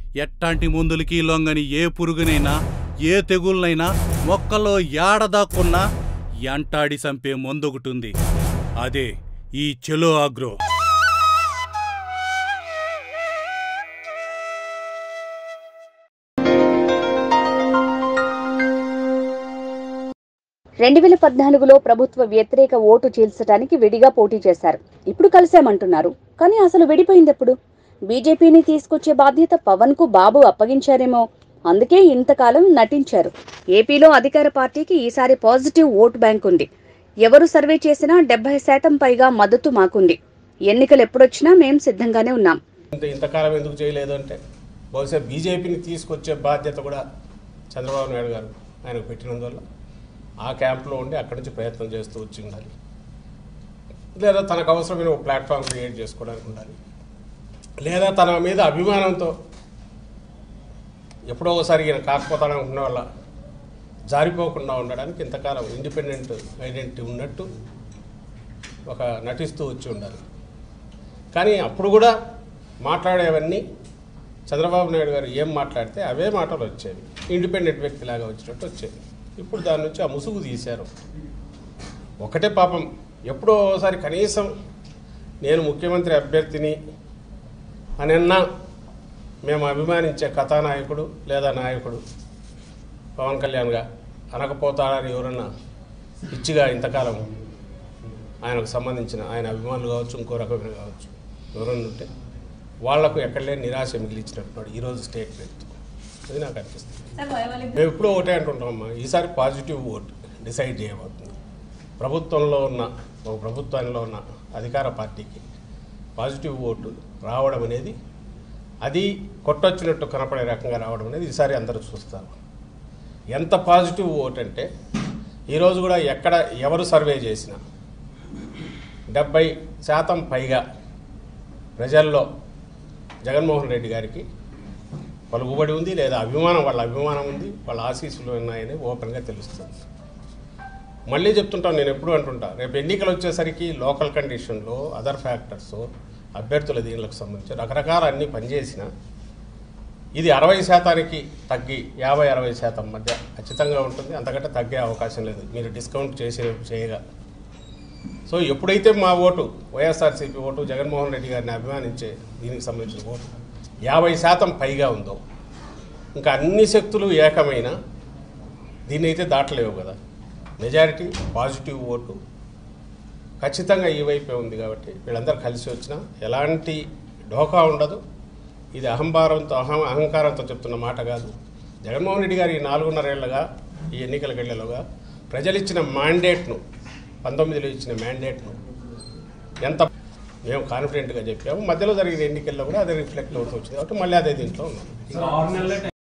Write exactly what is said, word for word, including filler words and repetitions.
ఎట్టాంటి మందులకి లొంగని ఏ పురుగునైనా ఏ తెగుళ్ళనైనా మొక్కలో ఏడదాక్కున్నా ఎంటాడి చంపే మందొకటుంది. అదే ఈ చెలో ఆగ్రో. రెండు వేల పద్నాలుగులో ప్రభుత్వ వ్యతిరేక ఓటు చీల్చడానికి విడిగా పోటీ చేశారు. ఇప్పుడు కలిశామంటున్నారు. కానీ అసలు విడిపోయిందెప్పుడు? బీజేపీని తీసుకొచ్చే బాధ్యత పవన్ కు బాబు అప్పగించారేమో. అందుకే ఇంతకాలం నటించారు. ఏపీలో అధికార పార్టీకి ఈసారి పాజిటివ్ ఓటు బ్యాంక్ ఉంది. ఎవరు సర్వే చేసినా డెబ్బై శాతం పైగా మద్దతు మాకుంది. ఎన్నికలు ఎప్పుడొచ్చినా మేం సిద్ధంగానే ఉన్నాం. ఇంతకాలం ఎందుకు చేయలేదు అంటే బహుశా బీజేపీని తీసుకొచ్చే బాధ్యత కూడా చంద్రబాబు నాయుడు గారు ఆయనకు పెట్టినందువల్ల ఆ క్యాంప్లో ఉండి అక్కడి నుంచి ప్రయత్నం చేస్తూ వచ్చి ఉండాలి. లేదా తనకు అవసరమైన ఒక ప్లాట్ఫామ్ క్రియేట్ చేసుకోవడానికి ఉండాలి. లేదా తన మీద అభిమానంతో ఎప్పుడో ఒకసారి ఈయన కాకపోతాడనుకున్న వల్ల జారిపోకుండా ఉండడానికి ఇంతకాలం ఇండిపెండెంట్ ఐడెంటిటీ ఉన్నట్టు ఒక నటిస్తూ వచ్చి ఉండాలి. కానీ అప్పుడు కూడా మాట్లాడేవన్నీ చంద్రబాబు నాయుడు గారు ఏం మాట్లాడితే అవే మాటలు వచ్చేవి. ఇండిపెండెంట్ వ్యక్తిలాగా వచ్చినట్టు వచ్చేవి. ఇప్పుడు దాని నుంచి ఆ ముసుగు తీశారు. ఒకటే పాపం ఎప్పుడో ఒకసారి కనీసం నేను ముఖ్యమంత్రి అభ్యర్థిని అని అన్నా మేము అభిమానించే కథానాయకుడు లేదా నాయకుడు పవన్ కళ్యాణ్గా అనకపోతాడని ఎవరన్నా పిచ్చిగా ఇంతకాలం ఆయనకు సంబంధించిన ఆయన అభిమానులు కావచ్చు, ఇంకో రకమైన కావచ్చు, ఎవరన్నా ఉంటే వాళ్లకు ఎక్కడ లేని నిరాశ మిగిలించినట్టున్నాడు ఈరోజు స్టేట్మెంట్. అది నాకు అనిపిస్తుంది. మేము ఎప్పుడూ ఒకటే అంటుంటామమ్మా, ఈసారి పాజిటివ్ ఓట్ డిసైడ్ చేయబోతుంది. ప్రభుత్వంలో ఉన్న ఒక ప్రభుత్వంలో ఉన్న అధికార పార్టీకి పాజిటివ్ ఓటు రావడం అనేది అది కొట్టొచ్చినట్టు కనపడే రకంగా రావడం అనేది ఈసారి అందరూ చూస్తారు. ఎంత పాజిటివ్ ఓట్ అంటే ఈరోజు కూడా ఎక్కడ ఎవరు సర్వే చేసినా డెబ్బై శాతం పైగా ప్రజల్లో జగన్మోహన్ రెడ్డి గారికి పలుకుబడి ఉంది, లేదా అభిమానం, వాళ్ళ అభిమానం ఉంది, వాళ్ళ ఆశీస్సులు ఉన్నాయని ఓపెన్గా తెలుస్తుంది. మళ్ళీ చెప్తుంటాను, నేను ఎప్పుడు అంటుంటా, రేపు ఎన్నికలు వచ్చేసరికి లోకల్ కండిషన్లో అదర్ ఫ్యాక్టర్స్ అభ్యర్థుల దీనికి సంబంధించి రకరకాల అన్నీ పనిచేసిన ఇది అరవై శాతానికి తగ్గి యాభై అరవై శాతం మధ్య ఖచ్చితంగా ఉంటుంది. అంతకంటే తగ్గే అవకాశం లేదు మీరు డిస్కౌంట్ చేసే చేయగా. సో ఎప్పుడైతే మా ఓటు వైఎస్ఆర్సీపీ ఓటు జగన్మోహన్ రెడ్డి గారిని అభిమానించే దీనికి సంబంధించిన ఓటు యాభై శాతం పైగా ఉందో, ఇంకా అన్ని శక్తులు ఏకమైన దీన్ని అయితే దాటలేవు కదా. మెజారిటీ పాజిటివ్ ఓటు ఖచ్చితంగా ఈ వైపే ఉంది. కాబట్టి వీళ్ళందరూ కలిసి వచ్చినా ఎలాంటి ఢోకా ఉండదు. ఇది అహంభారంతో అహం అహంకారంతో చెప్తున్న మాట కాదు. జగన్మోహన్ రెడ్డి గారు ఈ నాలుగున్నరేళ్లుగా ఈ ఎన్నికల గడియలుగా ప్రజలు ఇచ్చిన మ్యాండేట్ను, పంతొమ్మిదిలో ఇచ్చిన మ్యాండేట్ను ఎంత మేము కాన్ఫిడెంట్గా చెప్పాము. మధ్యలో జరిగిన ఎన్నికల్లో కూడా అదే రిఫ్లెక్ట్ అవుతూ వచ్చింది కాబట్టి మళ్ళీ అదే దీంట్లో ఉన్నాం.